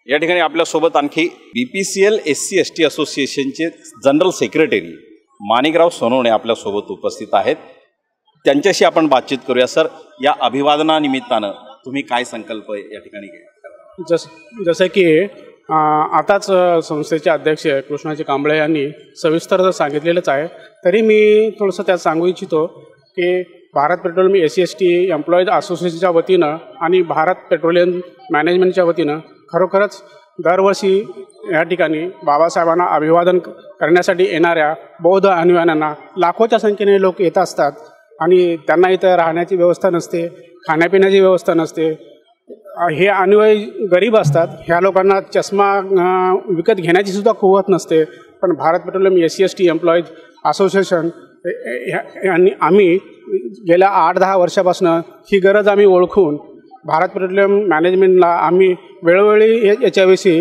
या ठिकाणी आपल्यासोबत आणखी BPCL SC ST असोसिएशनचे जनरल सेक्रेटरी माणिकराव सोनवणे आपल्यासोबत उपस्थित आहेत। त्यांच्याशी आपण बातचीत करूया। सर, या अभिवादनानिमित्तानं तुम्ही काय संकल्प या ठिकाणी घ्या? जसं की आताच संस्थेचे अध्यक्ष कृष्णाजी कांबळे यांनी सविस्तर सांगितलेलंच आहे, तरी मी थोडंसं त्यात सांगू इच्छितो की Bharat petroleum SC ST employees असोसिएशनच्या वतीनं आणि भारत पेट्रोलियम मॅनेजमेंटच्या वतीनं खरोखरच दरवर्षी या ठिकाणी बाबासाहेबांना अभिवादन करण्यासाठी येणाऱ्या बौद्ध अनुयायांना लाखोच्या संख्येने लोक येत असतात आणि त्यांना इथं राहण्याची व्यवस्था नसते, खाण्यापिण्याची व्यवस्था नसते। हे अनुयायी गरीब असतात, ह्या लोकांना चष्मा विकत घेण्याची सुद्धा कुवत नसते। पण Bharat petroleum SC ST employees association यांनी आम्ही गेल्या 8-10 वर्षापासून ही गरज आम्ही ओळखून भारत पेट्रोलियम मॅनेजमेंटला आम्ही वेळोवेळी याच्याविषयी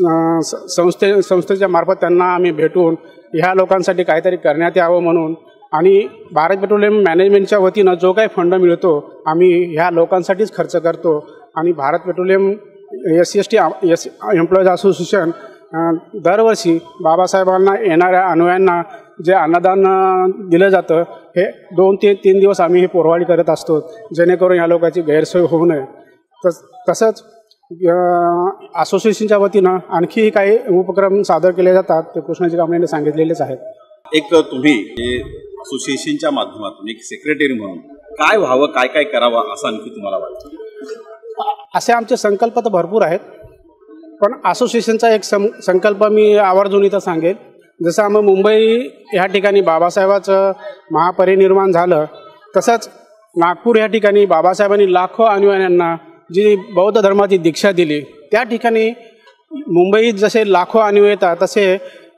संस्थेच्या मार्फत त्यांना आम्ही भेटून ह्या लोकांसाठी काहीतरी करण्यात यावं म्हणून, आणि भारत पेट्रोलियम मॅनेजमेंटच्या वतीनं जो काही फंड मिळतो आम्ही ह्या लोकांसाठीच खर्च करतो। आणि Bharat petroleum SC ST employees association दरवर्षी बाबासाहेबांना येणाऱ्या अनुयायांना जे अन्नदान दिलं जातं हे 2 ते 3 दिवस आम्ही हे पोरवाळी करत असतो, जेणेकरून या लोकांची गैरसोय होऊ नये। तसंच असोसिएशनच्या वतीनं आणखी काही उपक्रम सादर केले जातात, ते कृष्णाजी कांबळेंनी सांगितलेलेच आहेत। एक तुम्ही असोसिएशनच्या माध्यमातून एक सेक्रेटरी म्हणून काय व्हावं, काय काय करावं असं आणखी तुम्हाला वाटतं? असे आमचे संकल्प तर भरपूर आहेत, पण असोसिएशनचा एक संकल्प मी आवर्जून इथं सांगेल। जसं आम्ही मुंबई ह्या ठिकाणी बाबासाहेबाचं महापरिनिर्वाण झालं, तसंच नागपूर ह्या ठिकाणी बाबासाहेबांनी लाखो अनुयायांना जी बौद्ध धर्माची दीक्षा दिली, त्या ठिकाणी मुंबईत जसे लाखो अनुयायी येतात तसे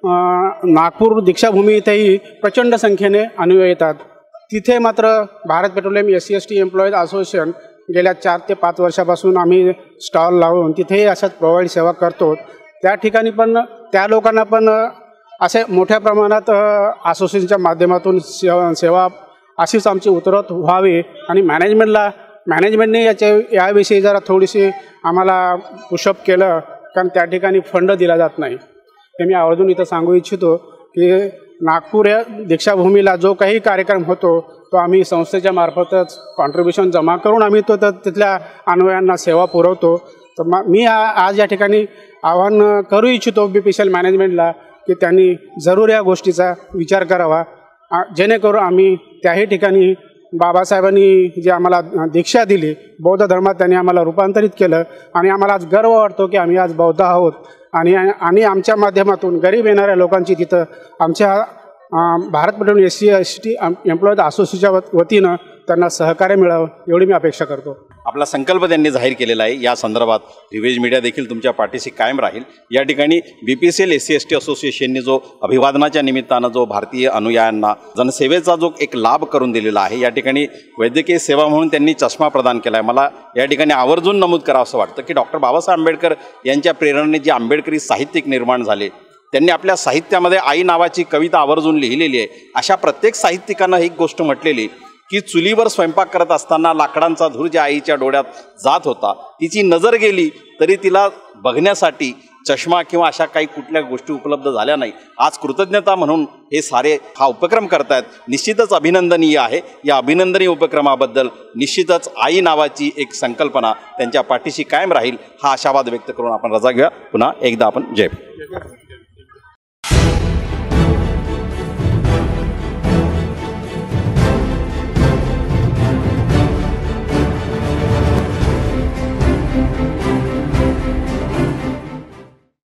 नागपूर दीक्षाभूमी इथेही प्रचंड संख्येने अनुयायी येतात। तिथे मात्र Bharat petroleum SC ST employees association गेल्या 4 ते 5 वर्षापासून आम्ही स्टॉल लावून तिथेही अशाच प्रोव्हाइड सेवा करतो। त्या ठिकाणी पण त्या लोकांना पण असे मोठ्या प्रमाणात असोसिएशनच्या माध्यमातून सेवा अशीच आमची उतरत व्हावी, आणि मॅनेजमेंटने याविषयी जरा थोडीशी आम्हाला पुशअप केलं, कारण त्या ठिकाणी फंड दिला जात नाही। हे मी आवर्जून इथं सांगू इच्छितो की नागपूर या दीक्षाभूमीला जो काही कार्यक्रम होतो तो आम्ही संस्थेच्या मार्फतच कॉन्ट्रीब्युशन जमा करून आम्ही तो तिथल्या अनुयायांना सेवा पुरवतो। तर मी आज या ठिकाणी आवाहन करू इच्छितो BPCL मॅनेजमेंटला की त्यांनी जरूर या गोष्टीचा विचार करावा, जेणेकरून आम्ही त्याही ठिकाणी बाबासाहेबांनी जे आम्हाला दीक्षा दिली, बौद्ध धर्मात त्यांनी आम्हाला रूपांतरित केलं, आणि आम्हाला आज गर्व वाटतो की आम्ही आज बौद्ध आहोत, आणि आमच्या माध्यमातून गरीब येणाऱ्या लोकांची तिथं आमच्या Bharat petroleum SC ST employees असोसिएशनच्या वतीनं त्यांना सहकार्य मिळावं एवढी मी अपेक्षा करतो। आपला संकल्प त्यांनी जाहीर केलेला आहे। या संदर्भात रिव्हेज मीडिया देखील तुमच्या पाठीशी कायम राहील। या ठिकाणी BPCL SC ST असोसिएशनने जो अभिवादनाच्या निमित्तानं जो भारतीय अनुयायांना जनसेवेचा जो एक लाभ करून दिलेला आहे, या ठिकाणी वैद्यकीय सेवा म्हणून त्यांनी चष्मा प्रदान केला आहे। मला या ठिकाणी आवर्जून नमूद करावं असं वाटतं की डॉक्टर बाबासाहेब आंबेडकर यांच्या प्रेरणेने जे आंबेडकरी साहित्यिक निर्माण झाले, त्यांनी आपल्या साहित्यामध्ये आई नावाची कविता आवर्जून लिहिलेली आहे। अशा प्रत्येक साहित्यिकानं एक गोष्ट म्हटलेली की चुलीवर स्वयंपाक करत असताना लाकडांचा धूर ज्या आईच्या डोळ्यात जात होता, तिची नजर गेली तरी तिला बघण्यासाठी चष्मा किंवा अशा काही कुठल्या गोष्टी उपलब्ध झाल्या नाही। आज कृतज्ञता म्हणून हे सारे हा उपक्रम करतायत, निश्चितच अभिनंदनीय आहे। या अभिनंदनीय उपक्रमाबद्दल निश्चितच आई नावाची एक संकल्पना त्यांच्या पाठीशी कायम राहील हा आशावाद व्यक्त करून आपण रजा घेऊया। पुन्हा एकदा आपण जय